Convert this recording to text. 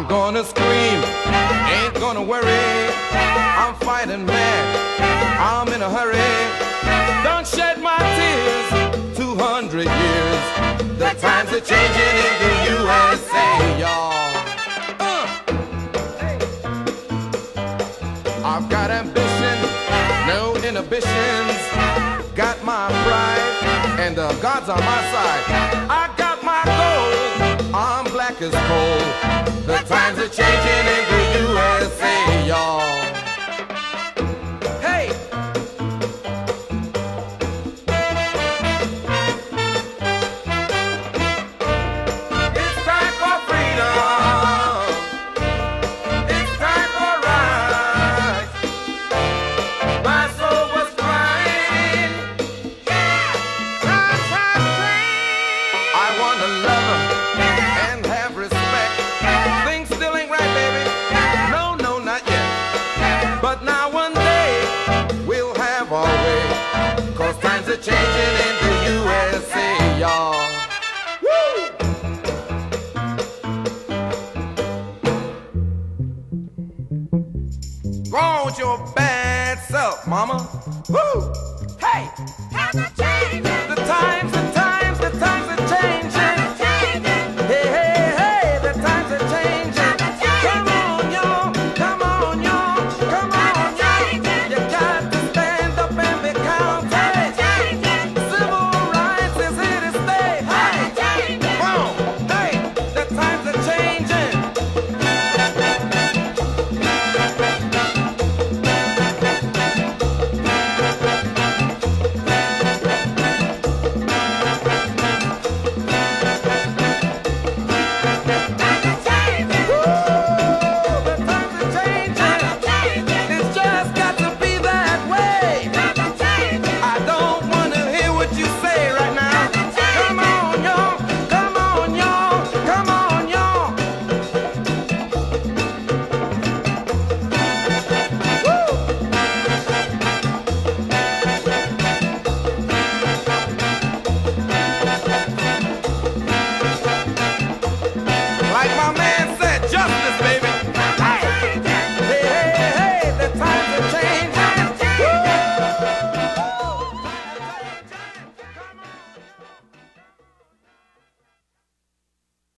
gonna scream, ain't gonna worry. I'm fighting mad, I'm in a hurry. Don't shed my tears, 200 years. The times are changing in the USA, y'all. I've got ambition, no inhibitions. Got my pride, and the God's on my side. I got my gold, I'm black as coal. The times are changing in the USA, y'all. Hey! It's time for freedom. It's time for rights. My soul was crying. Times have changed. I want to love her and have respect. Things still ain't right, baby. No, no, not yet. But now one day we'll have our way. 'Cause times are changing in the USA, y'all. Woo! Go on with your bad self, mama. Woo!